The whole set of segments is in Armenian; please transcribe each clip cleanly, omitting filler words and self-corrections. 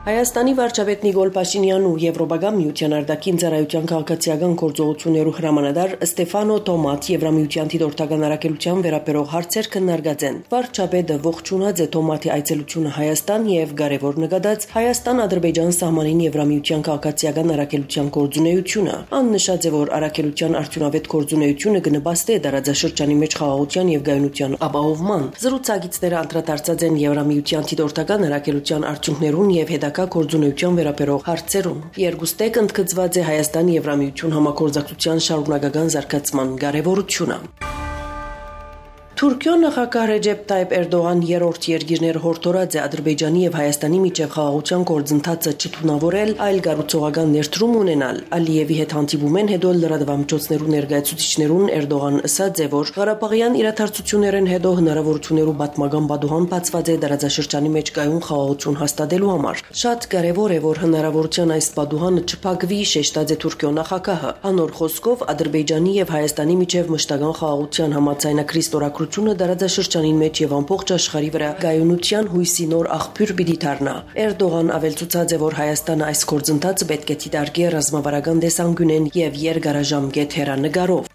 Հայաստանի վարչապետ Նիկոլ Փաշինյանն ու Եվրոպական միության արտաքին ծառայության քաղաքացիական գործողություններու հրամանատար Ստեֆանո Տոմաց Եվրամիության դիտորդական առաքելության վերաբերող հարցեր քննարկած են։ Վարչապետը ողջունած է Տոմաթի այցելությունը Հայաստան եւ կարևոր նկատած Հայաստան-Ադրբեջան սահմանին Եվրամիության քաղաքացիական առաքելության գործունեությունը։ Ան նշած է, որ առաքելության արդյունավետ գործունեությունը կնպաստի դարաձաշրջանի մեջ խաղաղության եւ գայունության ապահովման։ Զրուցակիցները անդրադարձած են Եվրամիության դիտորդական առաքելության արդյունքներուն եւ գործունեության վերաբերող հարցերում։ Երկուստեք ընդգծված է Հայաստան-Եվրամիություն համագործակցության շարունակական զարգացման կարևորությունը։ Թուրքիո նախագահ Ռեջեփ Տայիպ Էրդողան երրորդ երկիրներ հորդորած է Ադրբեջանի եւ Հայաստանի միջև խաղաղության գործընթացը չթունավորել, այլ կառուցողական ներդրում ունենալ։ Ալիևի հետ հանդիպումեն հետո լրատվամիջոցներու ներկայացուցիչներուն Էրդողան ասաց է, որ Ղարաբաղյան իրադարձություններն հետո հնարավորություններու պատմական բադուհան բացված է դարաձաշրջանի մեջ կայուն խաղաղություն հաստատելու համար։ Շատ կարևոր է, որ հնարավորության այս բադուհանը չփակվի, շեշտած է Թուրքիո նախագահը։ Անոր խոսքով Ադրբեջանի եւ Հայաստանի միջև մշտական խաղաղության համաձայնագրի ստորագրությունը դարաձաշրջանին մեջ եւ ամբողջ աշխարհի վրա գայունության հույսի նոր աղբյուր պիտի դառնա։ Էրդողան ավելցուցած է, որ Հայաստանը այս գործընթացը պետք է դիտարկի ռազմավարական տեսանկյունեն եւ երկարաժամկետ հեռանկարով։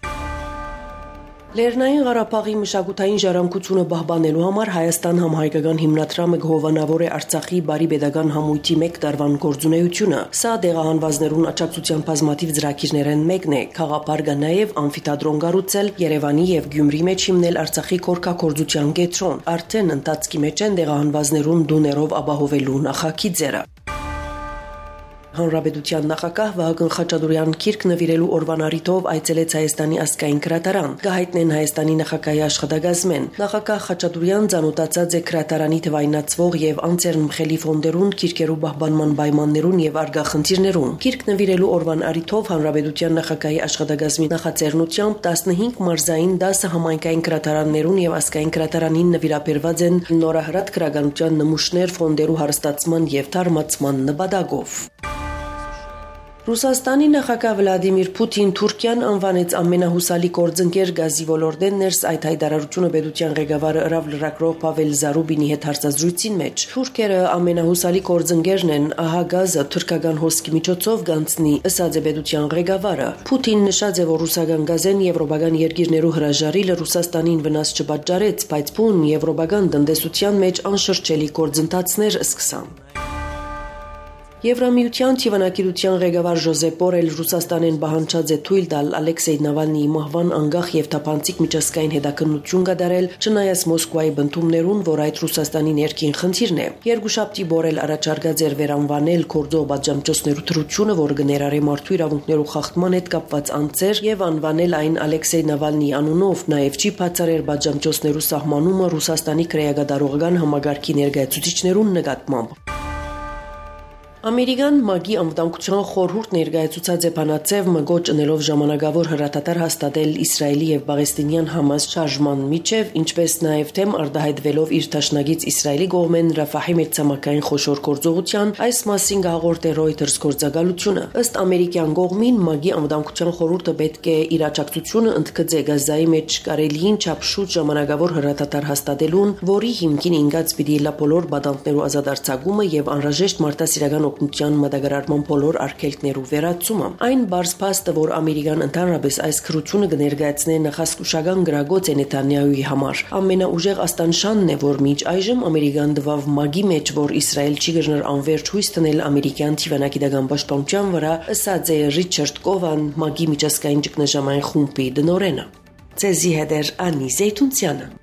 Լեռնային Ղարաբաղի մշակութային ժառանգությունը պահպանելու համար Հայաստան համահայկական հիմնադրամը գովանավոր է Արցախի բարի pedagogan համույթի 1 տարվան գործունեությունը։ Սա դեղահանվածներուն աջակցության բազմաթիվ ծրագիրներն մեկն է։ Խաղապար կա նաև ամֆիթատրոն կառուցել, Երևանի եւ Գյումրի մեջ հիմնել Արցախի քորքագործության կենտրոն։ Արդեն ընթացքի մեջ են դեղահանվածներուն դուներով ապահովելու նախագիծերը։ Հանրապետության նախագահ Վահագն Խաչատուրյան գիրք նվիրելու օրվան առիթով այցելեց Հայաստանի ազգային գրադարան։ Գահիտնեն Հայաստանի նախագահի աշխատակազմեն։ Նախագահ Խաչատուրյան ցանոթացած է գրադարանի թվայնացվող եւ անցերմխելի ֆոնդերուն, գիրքերու պահպանման պայմաններուն եւ արգա խնդիրներուն։ Գիրք նվիրելու օրվան առիթով Հանրապետության նախագահի աշխատակազմի նախաձեռնությամբ 15 մարզային 10 համայնքային գրադարաններուն եւ ազգային գրադարանին նվիրաբերված են նորահրատ գրականության նմուշներ ֆոնդերու հարստացման եւ թարմացման նպատակով։ Ռուսաստանի նախագահ Վլադիմիր Պուտին Թուրքիան անվանեց ամենահուսալի գործընկեր գազի ոլորտեն ներս այդ հայտարարությունը պետության ղեկավարը Ռավ լրագրող Պավել Զարուբինի հետ հարցազրույցին մեջ։ Թուրքերը ամենահուսալի գործընկերն են, ահա գազը թուրքական հոսքի միջոցով գանցնի, ըսած է պետության ղեկավարը։ Պուտին նշած է, որ ռուսական գազեն եվրոպական երկիրներու հրաժարիլը Ռուսաստանին վնաս չպատճառեց, բայց բուն եվրոպական տնտեսության մեջ անշրջելի գործընթացներ սկսան։ Եվրամիության թիվանակիրության ղեկավար Ժոզեփ Բորել Ռուսաստանեն պահանջած է թույլ տալ Ալեքսեյ Նավալնիի մահվան անգախ եւ թափանցիկ միջազգային հետաքննություն կատարել, չնայած Մոսկվայի բնդումներուն, որ այդ Ռուսաստանի ներքին խնդիրն է։ Երկուշաբթի Բորել առաջարկած էր վերանվանել կորձող պատժամիջոցներու թրությունը, որ կներառի մարդու իրավունքներու խախտման հետ կապված անձեր եւ անվանել այն Ալեքսեյ Նավալնիի անունով, նաեւ չի բացառել պատժամիջոցներու սահմանումը Ռուսաստանի քրեագադարողական համագարքի ներկայացուցիչներուն նկատմամբ։ Ամերիկան ՄԱԳ-ի անվտանգության խորհուրդ ներկայացուցած է բանաձև մգոչ ընելով ժամանակավոր հրատատար հաստատել Իսրայելի եւ Պաղեստինյան Համաս շարժման միջև, ինչպես նաեւ թեմ արտահայտվելով իր դաշնակից Իսրայելի կողմեն Ռաֆահի մեծամաքային խոշոր գործողության, այս մասին հաղորդ է Reuters գործակալությունը։ Ըստ ամերիկյան կողմին ՄԱԳ-ի անվտանգության խորհուրդը պետք է իր աջակցությունը ընդգծե Գազայի մեջ կարելիին չափ շուտ ժամանակավոր հրատատար հաստատելուն, որի հիմքին ինգած պիտի լա բոլոր բադանտներու ազատարձակումը եւ անհրաժեշտ մարդասիրական օգնության մատակարարման բոլոր արգելքներու վերացումը։ Այն բարձ փաստը, որ Ամերիկան ընդհանրապես այս քրությունը կներկայացնի նախասկուշական գրագոց է Նեթանյահուի համար։ Ամենաուժեղ աստանշանն է, որ մինչ այժմ Ամերիկան դվավ ՄԱԳ-ի մեջ, որ Իսրայել չի գժներ անverջ հույս տնել ամերիկյան թիվանակիտական պաշտպանության վրա, ըսած է Ռիչարդ Կովան, ՄԱԳ-ի միջազգային ճգնաժամային խումբի դնորենը։ Ցեզի հետ Անի Զեյթունցյանը։